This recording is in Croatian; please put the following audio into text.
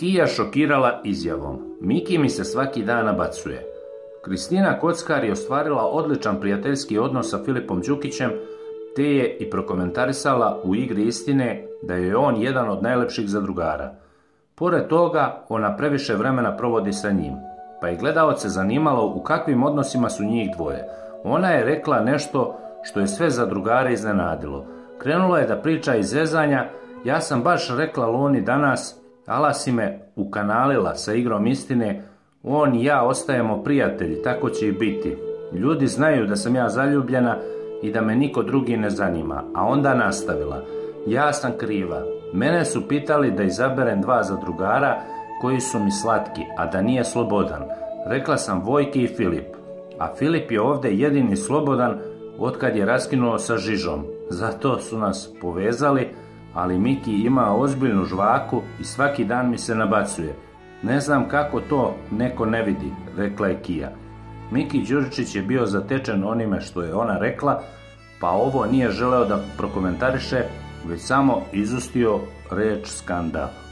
Kija šokirala izjavom: Miki mi se svaki dan nabacuje. Kristina Kockar je ostvarila odličan prijateljski odnos sa Filipom Đukićem, te je i prokomentarisala u Igri istine da je on jedan od najlepših zadrugara. Pored toga, ona previše vremena provodi sa njim, pa je gledaoce zanimalo u kakvim odnosima su njih dvoje. Ona je rekla nešto što je sve zadrugare iznenadilo. Krenula je da priča iz zezanja: ja sam baš rekla Loni danas, ala si me ukanalila sa Igrom istine, on i ja ostajemo prijatelji, tako će i biti. Ljudi znaju da sam ja zaljubljena i da me niko drugi ne zanima. A onda nastavila: ja sam kriva. Mene su pitali da izaberem 2 zadrugara koji su mi slatki, a da nije Slobodan. Rekla sam Vojki i Filip. A Filip je ovde jedini slobodan otkad je raskinuo sa Žižom. Zato su nas povezali, ali Miki ima ozbiljnu žvaku i svaki dan mi se nabacuje. Ne znam kako to neko ne vidi, rekla je Kija. Miki Đuričić je bio zatečen onime što je ona rekla, pa ovo nije želeo da prokomentariše, već samo izustio reč skandal.